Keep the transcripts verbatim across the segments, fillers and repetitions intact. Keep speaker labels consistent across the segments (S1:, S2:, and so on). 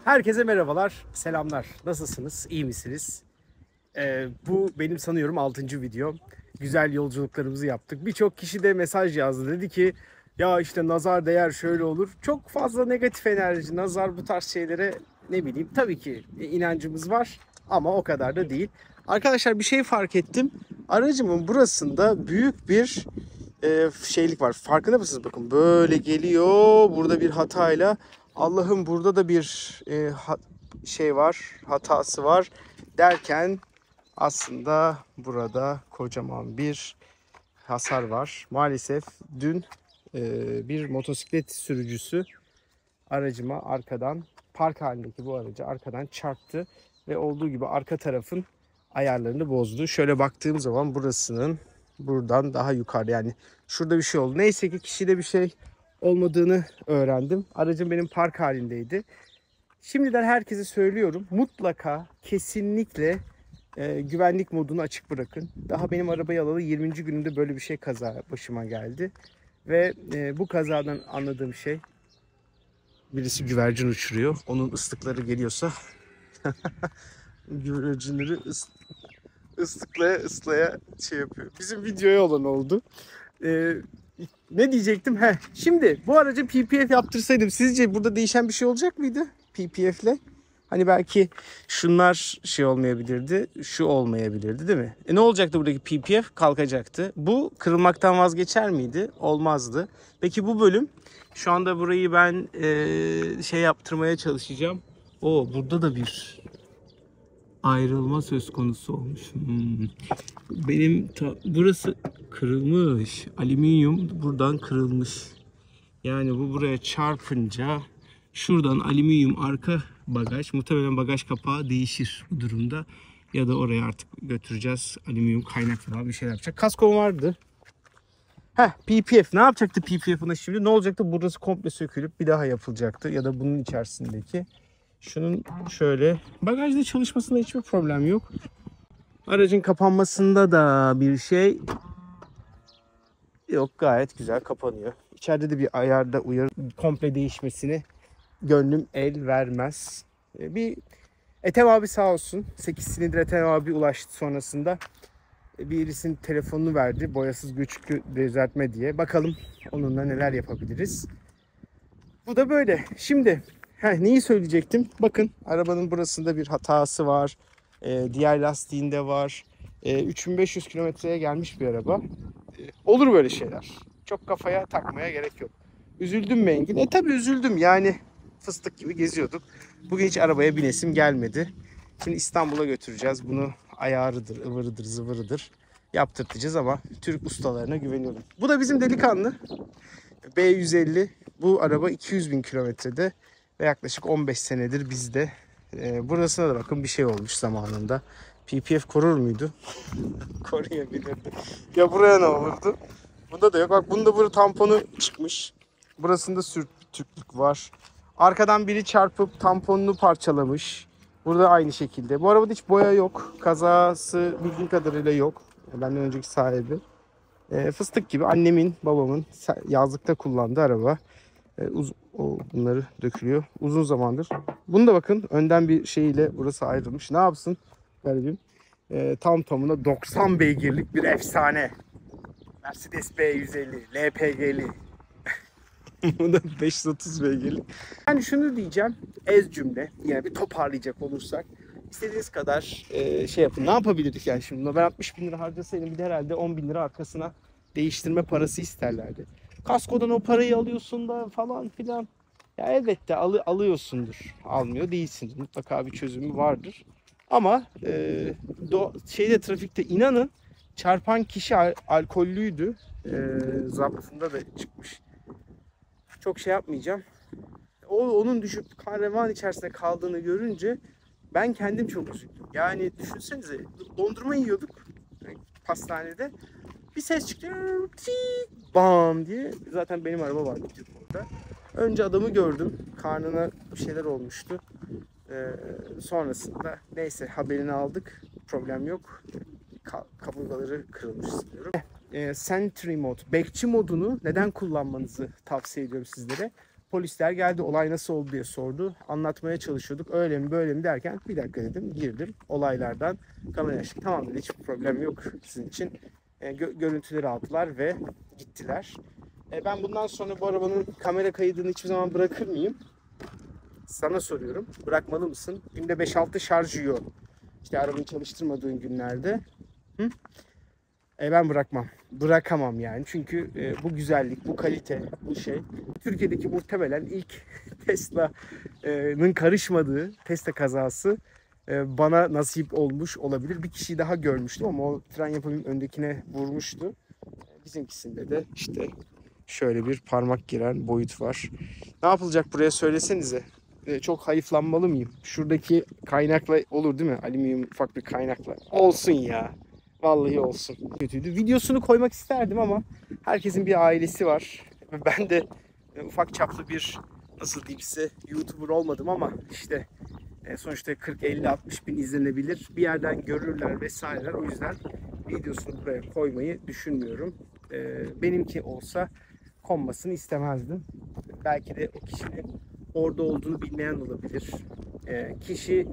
S1: Herkese merhabalar, selamlar. Nasılsınız, iyi misiniz? Ee, bu benim sanıyorum altıncı videom. Güzel yolculuklarımızı yaptık. Birçok kişi de mesaj yazdı. Dedi ki ya işte nazar değer şöyle olur. Çok fazla negatif enerji, nazar bu tarz şeylere ne bileyim. Tabii ki inancımız var ama o kadar da değil. Arkadaşlar bir şey fark ettim. Aracımın burasında büyük bir e, şeylik var. Farkında mısınız? Bakın böyle geliyor. Burada bir hatayla. Allah'ım burada da bir e, ha, şey var, hatası var derken aslında burada kocaman bir hasar var. Maalesef dün e, bir motosiklet sürücüsü aracıma arkadan, park halindeki bu aracı arkadan çarptı ve olduğu gibi arka tarafın ayarlarını bozdu. Şöyle baktığım zaman burasının buradan daha yukarı, yani şurada bir şey oldu. Neyse ki kişide bir şey olmadığını öğrendim. Aracım benim park halindeydi. Şimdiden herkese söylüyorum. Mutlaka kesinlikle e, güvenlik modunu açık bırakın. Daha benim arabayı alalı yirminci gününde böyle bir şey kaza başıma geldi. Ve e, bu kazadan anladığım şey, birisi güvercin uçuruyor. Onun ıslıkları geliyorsa güvercinleri ıs, ıslıklaya ıslaya şey yapıyor. Bizim videoya olan oldu. Ee, ne diyecektim? Heh, şimdi bu aracı P P F yaptırsaydım sizce burada değişen bir şey olacak mıydı P P F'le? Hani belki şunlar şey olmayabilirdi, şu olmayabilirdi değil mi? E ne olacaktı buradaki P P F? Kalkacaktı. Bu kırılmaktan vazgeçer miydi? Olmazdı. Peki bu bölüm, şu anda burayı ben e, şey yaptırmaya çalışacağım. O burada da bir ayrılma söz konusu olmuş. Hmm. Benim ta, burası kırılmış. Alüminyum buradan kırılmış. Yani bu buraya çarpınca şuradan alüminyum arka bagaj, muhtemelen bagaj kapağı değişir bu durumda. Ya da oraya artık götüreceğiz. Alüminyum kaynak falan bir şey yapacak. Kaskom vardı. Heh, P P F. Ne yapacaktı P P F'ına şimdi? Ne olacaktı? Burası komple sökülüp bir daha yapılacaktı. Ya da bunun içerisindeki. Şunun şöyle bagajda çalışmasında hiçbir problem yok. Aracın kapanmasında da bir şey yok. Gayet güzel kapanıyor. İçeride de bir ayarda uyarı, komple değişmesini gönlüm el vermez. Bir Ethem abi sağ olsun. sekiz silindir Ethem abi ulaştı sonrasında. Birisinin telefonunu verdi. Boyasız göçükü düzeltme diye. Bakalım onunla neler yapabiliriz. Bu da böyle. Şimdi heh, neyi söyleyecektim? Bakın arabanın burasında bir hatası var. Ee, diğer lastiğinde var. Ee, üç bin beş yüz kilometreye gelmiş bir araba. Ee, olur böyle şeyler. Çok kafaya takmaya gerek yok. Üzüldüm mü Engin? E tabi üzüldüm. Yani fıstık gibi geziyorduk. Bugün hiç arabaya binesim gelmedi. Şimdi İstanbul'a götüreceğiz. Bunu ayarıdır, ıvırıdır, zıvırıdır yaptırtacağız ama Türk ustalarına güveniyorum. Bu da bizim delikanlı. B yüz elli. Bu araba iki yüz bin kilometrede ve yaklaşık on beş senedir bizde. Ee, burasına da bakın bir şey olmuş zamanında. P P F korur muydu? Koruyabilirdi. Ya buraya ne olurdu? Bunda da yok. Bak bunda burada tamponu çıkmış. Burasında sürtüklük var. Arkadan biri çarpıp tamponunu parçalamış. Burada aynı şekilde. Bu arabada hiç boya yok. Kazası bildiğim kadarıyla yok. Benden önceki sahibi. E, fıstık gibi annemin, babamın yazlıkta kullandığı araba. E, uz o, bunları dökülüyor. Uzun zamandır. Bunu da bakın önden bir şeyle burası ayrılmış. Ne yapsın garibim? E, tam tamına doksan beygirlik bir efsane. Mercedes B yüz elli, L P G'li. Bu da beş yüz otuz beygirlik. Yani şunu diyeceğim. Ez cümle. Yani bir toparlayacak olursak. İstediğiniz kadar e, şey yapın. Ne yapabilirdik yani şimdi? Ben altmış bin lira harcasaydım bir de herhalde on bin lira arkasına değiştirme parası isterlerdi. Kaskodan o parayı alıyorsun da falan filan. Ya elbette al, alıyorsundur. Almıyor değilsin. Mutlaka bir çözümü vardır. Ama e, do, şeyde trafikte inanın çarpan kişi al, alkollüydü. E, zaptında da çıkmış. Çok şey yapmayacağım. O onun düşüp kan revan içerisinde kaldığını görünce ben kendim çok üzüldüm. Yani düşünsenize dondurma yiyorduk pastanede. Bir ses çıktı. Bam diye. Zaten benim araba vardı orada. Önce adamı gördüm. Karnına bir şeyler olmuştu. Ee, sonrasında neyse haberini aldık. Problem yok. Kaburgaları kırılmış sanıyorum. Ee, Sentry mod, bekçi modunu neden kullanmanızı tavsiye ediyorum sizlere. polisler geldi, olay nasıl oldu diye sordu. Anlatmaya çalışıyorduk. Öyle mi böyle mi derken bir dakika dedim, girdim. Olaylardan kamera açtık. Tamam dedi, hiçbir problem yok sizin için. E, gö- görüntüleri aldılar ve gittiler. E, ben bundan sonra bu arabanın kamera kaydını hiçbir zaman bırakır mıyım? Sana soruyorum. Bırakmalı mısın? Günde beş altı şarj yiyor. İşte arabayı çalıştırmadığın günlerde. Hı? E ben bırakmam. Bırakamam yani. Çünkü e, bu güzellik, bu kalite, bu şey. Türkiye'deki muhtemelen ilk Tesla'nın karışmadığı Tesla kazası e, bana nasip olmuş olabilir. Bir kişiyi daha görmüştüm ama o tren yapımının öndekine vurmuştu. E, bizimkisinde de işte şöyle bir parmak giren boyut var. Ne yapılacak buraya söylesenize. E, çok hayıflanmalı mıyım? Şuradaki kaynakla olur değil mi? Alüminyum ufak bir kaynakla. Olsun ya. Vallahi olsun. Kötüydü. Videosunu koymak isterdim ama herkesin bir ailesi var. Ben de ufak çaplı bir, nasıl diyeyim size, YouTuber olmadım ama işte sonuçta kırk elli altmış bin izlenebilir. Bir yerden görürler vesaireler. O yüzden videosunu buraya koymayı düşünmüyorum. Benimki olsa konmasını istemezdim. Belki de o kişinin orada olduğunu bilmeyen olabilir. Kişi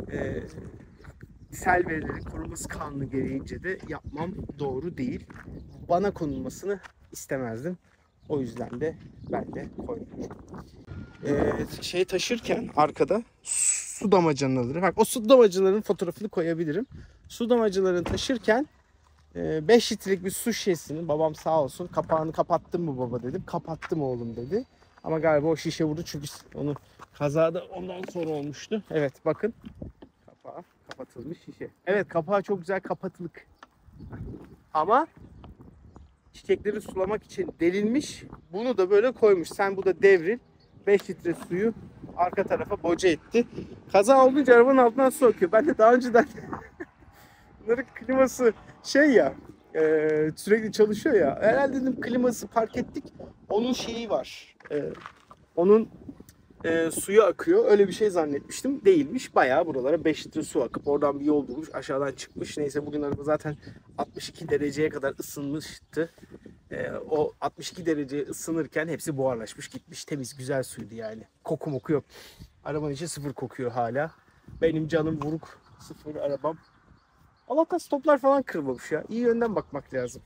S1: sel verilerin korunması kanunu gereğince de yapmam doğru değil. Bana konulmasını istemezdim. O yüzden de ben de koymuyorum. Ee, şey taşırken arkada su damacanaları. Bak o su damacanalarının fotoğrafını koyabilirim. Su damacanalarını taşırken beş litrelik bir su şişesini, babam sağ olsun, kapağını kapattın mı baba dedim. Kapattım oğlum dedi. Ama galiba o şişe vurdu çünkü onu kazada ondan sonra olmuştu. Evet bakın. Kapağı kapatılmış şişe. Evet, kapağı çok güzel kapatılık. Ama çiçekleri sulamak için delinmiş. Bunu da böyle koymuş. Sen bu da devril. beş litre suyu arka tarafa boca etti. Kaza olunca arabanın altından su akıyor. Ben de daha önceden bunların kliması şey ya, e, sürekli çalışıyor ya. Herhalde dedim kliması park ettik. Onun şeyi var. E, onun E, suyu akıyor. Öyle bir şey zannetmiştim. Değilmiş. Bayağı buralara beş litre su akıp oradan bir yol bulmuş. Aşağıdan çıkmış. Neyse bugün araba zaten altmış iki dereceye kadar ısınmıştı. E, o altmış iki dereceye ısınırken hepsi buharlaşmış gitmiş. Temiz güzel suydu yani. Koku moku yok. Arabanın içi sıfır kokuyor hala. Benim canım vuruk. Sıfır arabam. Allah'tan stoplar falan kırılmamış ya. İyi yönden bakmak lazım.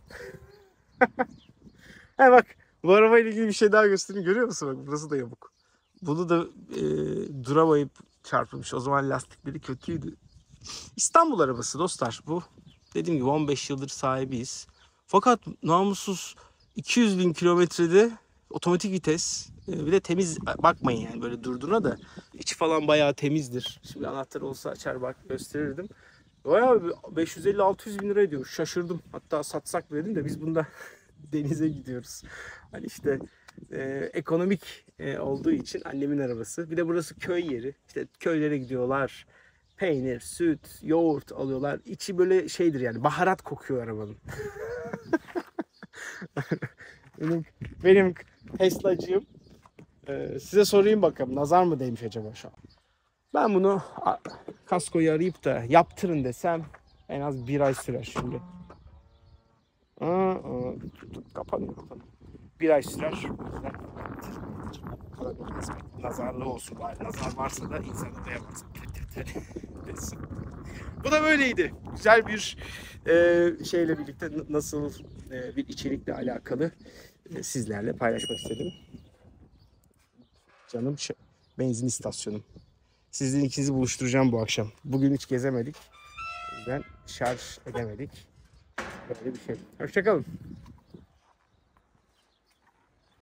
S1: He bak. Bu arabayla ilgili bir şey daha göstereyim. Görüyor musun? Bak burası da yamuk. Bunu da e, duramayıp çarpılmış. O zaman lastikleri kötüydü. İstanbul arabası dostlar bu. Dediğim gibi on beş yıldır sahibiyiz. Fakat namussuz iki yüz bin kilometrede otomatik vites. E, bir de temiz, bakmayın yani böyle durduğuna da. İçi falan bayağı temizdir. Şimdi anahtar olsa açar bak gösterirdim. Bayağı beş yüz elli altı yüz bin lira ediyor. Şaşırdım. Hatta satsak dedim de biz bunda denize gidiyoruz. Hani işte e, ekonomik e, olduğu için annemin arabası. Bir de burası köy yeri. İşte köylere gidiyorlar. Peynir, süt, yoğurt alıyorlar. İçi böyle şeydir yani, baharat kokuyor arabanın. benim, benim Tesla'cığım. E, size sorayım bakalım, nazar mı değmiş acaba şu an? Ben bunu kaskoyu arayıp da yaptırın desem en az bir ay sürer şimdi. Aa, aa, kapanıyor kapanıyor. Bir ay sürer. Nazarlı olsun bari. Nazar varsa da insana dayamaz. Bu da böyleydi. Güzel bir e, şeyle birlikte nasıl e, bir içerikle alakalı e, sizlerle paylaşmak istedim. Canım şu, benzin istasyonum. Sizin ikinizi buluşturacağım bu akşam. Bugün hiç gezemedik. O yüzden şarj edemedik. Böyle bir şey. Hoşçakalın.